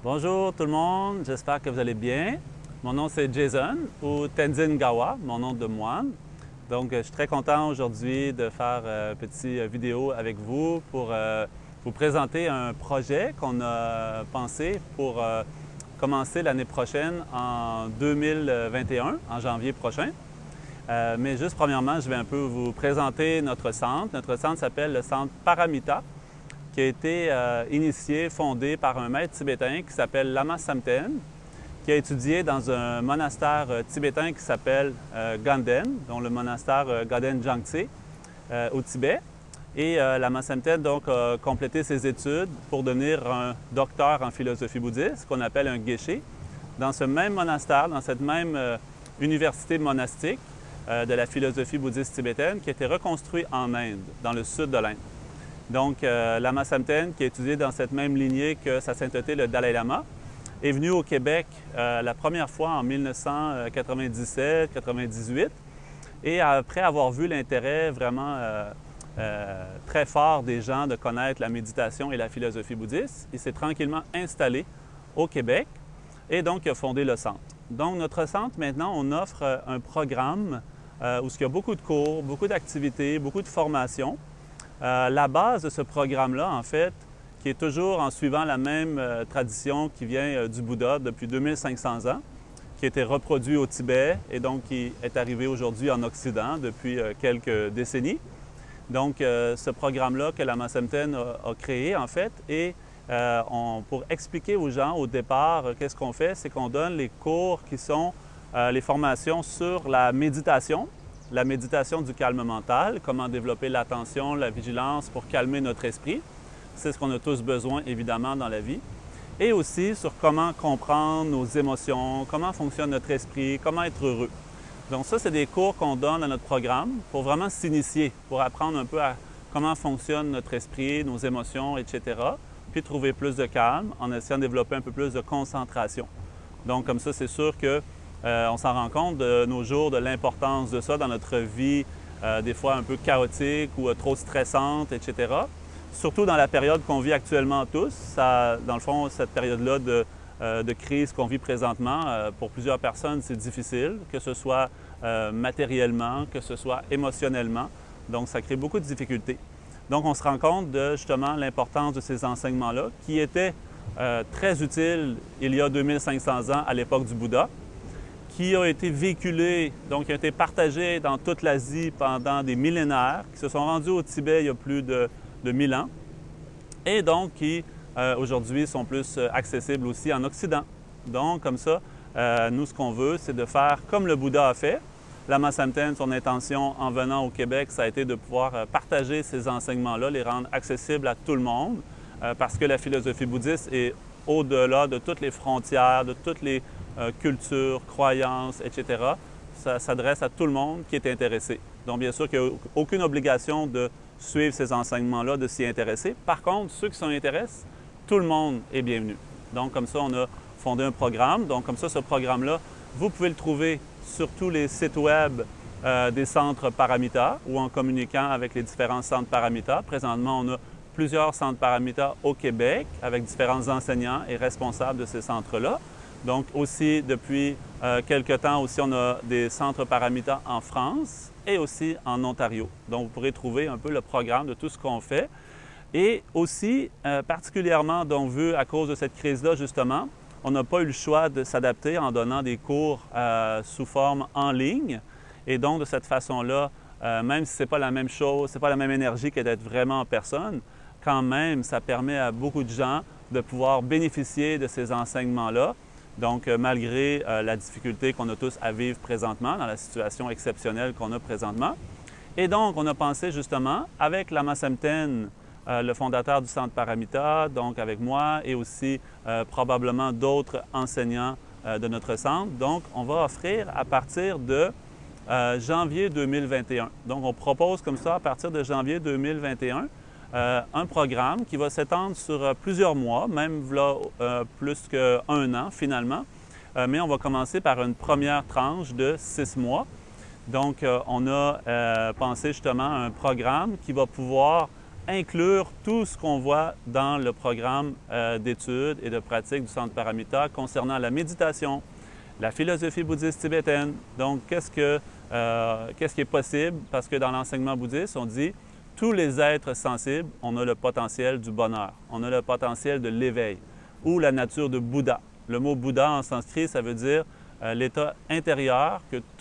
Bonjour tout le monde, j'espère que vous allez bien. Mon nom c'est Jason ou Tenzin Gawa, mon nom de moine. Donc je suis très content aujourd'hui de faire une petite vidéo avec vous pour vous présenter un projet qu'on a pensé pour commencer l'année prochaine en 2021, en janvier prochain. Mais juste premièrement, je vais un peu vous présenter notre centre. Notre centre s'appelle le Centre Paramita, qui a été initié, fondé par un maître tibétain qui s'appelle Lama Samten, qui a étudié dans un monastère tibétain qui s'appelle Ganden, dont le monastère Gaden Jangtse au Tibet. Et Lama Samten donc a complété ses études pour devenir un docteur en philosophie bouddhiste, qu'on appelle un geshe, dans ce même monastère, dans cette même université monastique de la philosophie bouddhiste tibétaine qui a été reconstruite en Inde, dans le sud de l'Inde. Donc, Lama Samten, qui a étudié dans cette même lignée que sa sainteté, le Dalai Lama, est venu au Québec la première fois en 1997-98. Et après avoir vu l'intérêt vraiment très fort des gens de connaître la méditation et la philosophie bouddhiste, il s'est tranquillement installé au Québec et donc il a fondé le centre. Donc, notre centre, maintenant, on offre un programme où il y a beaucoup de cours, beaucoup d'activités, beaucoup de formations. La base de ce programme-là, en fait, qui est toujours en suivant la même tradition qui vient du Bouddha depuis 2500 ans, qui a été reproduit au Tibet et donc qui est arrivé aujourd'hui en Occident depuis quelques décennies. Donc, ce programme-là que Lama Samten a créé, en fait, et pour expliquer aux gens au départ, qu'est-ce qu'on fait, c'est qu'on donne les cours qui sont les formations sur la méditation du calme mental, comment développer l'attention, la vigilance pour calmer notre esprit. C'est ce qu'on a tous besoin, évidemment, dans la vie. Et aussi sur comment comprendre nos émotions, comment fonctionne notre esprit, comment être heureux. Donc ça, c'est des cours qu'on donne dans notre programme pour vraiment s'initier, pour apprendre un peu à comment fonctionne notre esprit, nos émotions, etc. Puis trouver plus de calme en essayant de développer un peu plus de concentration. Donc comme ça, c'est sûr que on s'en rend compte de nos jours, de l'importance de ça dans notre vie, des fois un peu chaotique ou trop stressante, etc. Surtout dans la période qu'on vit actuellement tous. Dans le fond, cette période-là de crise qu'on vit présentement, pour plusieurs personnes, c'est difficile, que ce soit matériellement, que ce soit émotionnellement. Donc, ça crée beaucoup de difficultés. Donc, on se rend compte de justement l'importance de ces enseignements-là, qui étaient très utiles il y a 2500 ans à l'époque du Bouddha, qui ont été véhiculés, donc qui ont été partagés dans toute l'Asie pendant des millénaires, qui se sont rendus au Tibet il y a plus de 1000 ans, et donc qui aujourd'hui sont plus accessibles aussi en Occident. Donc comme ça, nous ce qu'on veut, c'est de faire comme le Bouddha a fait. Lama Samten, son intention en venant au Québec, ça a été de pouvoir partager ces enseignements-là, les rendre accessibles à tout le monde, parce que la philosophie bouddhiste est au-delà de toutes les frontières, de toutes les culture, croyances, etc. Ça s'adresse à tout le monde qui est intéressé. Donc, bien sûr qu'il n'y a aucune obligation de suivre ces enseignements-là, de s'y intéresser. Par contre, ceux qui s'y intéressent, tout le monde est bienvenu. Donc, comme ça, on a fondé un programme. Donc, comme ça, ce programme-là, vous pouvez le trouver sur tous les sites web des centres Paramita ou en communiquant avec les différents centres Paramita. Présentement, on a plusieurs centres Paramita au Québec avec différents enseignants et responsables de ces centres-là. Donc aussi, depuis quelque temps, aussi, on a des centres Paramita en France et aussi en Ontario. Donc, vous pourrez trouver un peu le programme de tout ce qu'on fait. Et aussi, particulièrement, donc, vu à cause de cette crise-là, justement, on n'a pas eu le choix de s'adapter en donnant des cours sous forme en ligne. Et donc, de cette façon-là, même si ce n'est pas la même chose, ce n'est pas la même énergie que d'être vraiment en personne, quand même, ça permet à beaucoup de gens de pouvoir bénéficier de ces enseignements-là. Donc, malgré la difficulté qu'on a tous à vivre présentement, dans la situation exceptionnelle qu'on a présentement. Et donc, on a pensé justement, avec Lama Samten, le fondateur du Centre Paramita, donc avec moi et aussi probablement d'autres enseignants de notre centre. Donc, on va offrir à partir de janvier 2021. Donc, on propose comme ça, à partir de janvier 2021, un programme qui va s'étendre sur plusieurs mois, même là, plus qu'un an finalement. Mais on va commencer par une première tranche de 6 mois. Donc, on a pensé justement à un programme qui va pouvoir inclure tout ce qu'on voit dans le programme d'études et de pratique du Centre Paramita concernant la méditation, la philosophie bouddhiste tibétaine. Donc, qu'est-ce qui est possible? Parce que dans l'enseignement bouddhiste, on dit tous les êtres sensibles, on a le potentiel du bonheur, on a le potentiel de l'éveil ou la nature de Bouddha. Le mot Bouddha en sanskrit, ça veut dire l'état intérieur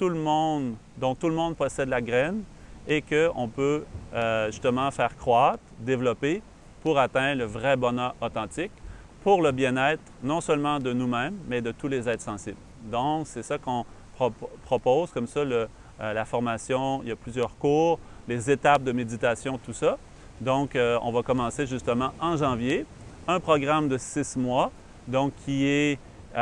dont tout le monde possède la graine et qu'on peut justement faire croître, développer pour atteindre le vrai bonheur authentique pour le bien-être non seulement de nous-mêmes, mais de tous les êtres sensibles. Donc, c'est ça qu'on propose, comme ça, la formation, il y a plusieurs cours, les étapes de méditation, tout ça. Donc, on va commencer justement en janvier, un programme de 6 mois, donc qui est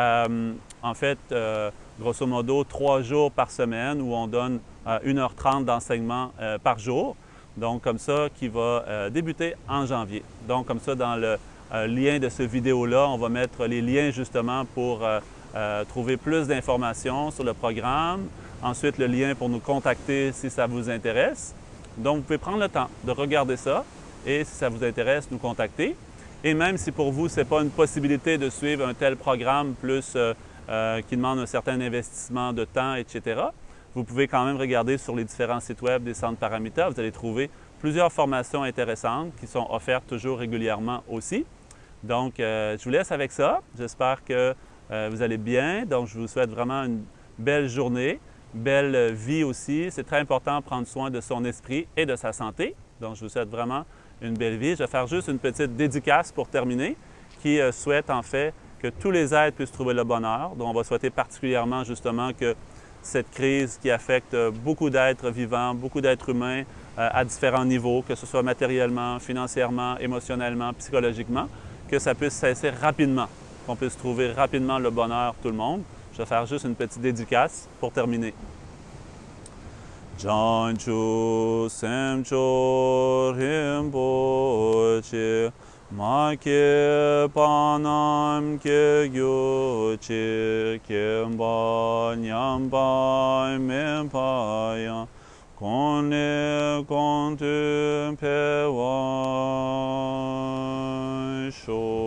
en fait, grosso modo, 3 jours par semaine où on donne 1h30 d'enseignement par jour. Donc, comme ça, qui va débuter en janvier. Donc, comme ça, dans le lien de cette vidéo-là, on va mettre les liens justement pour trouver plus d'informations sur le programme. Ensuite, le lien pour nous contacter si ça vous intéresse. Donc, vous pouvez prendre le temps de regarder ça et si ça vous intéresse, nous contacter. Et même si pour vous, ce n'est pas une possibilité de suivre un tel programme plus qui demande un certain investissement de temps, etc., vous pouvez quand même regarder sur les différents sites web des centres Paramita. Vous allez trouver plusieurs formations intéressantes qui sont offertes toujours régulièrement aussi. Donc, je vous laisse avec ça. J'espère que vous allez bien. Donc, je vous souhaite vraiment une belle journée, belle vie aussi. C'est très important de prendre soin de son esprit et de sa santé. Donc, je vous souhaite vraiment une belle vie. Je vais faire juste une petite dédicace pour terminer, qui souhaite en fait que tous les êtres puissent trouver le bonheur. Donc, on va souhaiter particulièrement justement que cette crise qui affecte beaucoup d'êtres vivants, beaucoup d'êtres humains à différents niveaux, que ce soit matériellement, financièrement, émotionnellement, psychologiquement, que ça puisse cesser rapidement, qu'on puisse trouver rapidement le bonheur tout le monde. Je vais faire juste une petite dédicace pour terminer. Janchu semcho rinpoche make panam ke gyoche kemba nyamba mempaya kone kontu pewa sho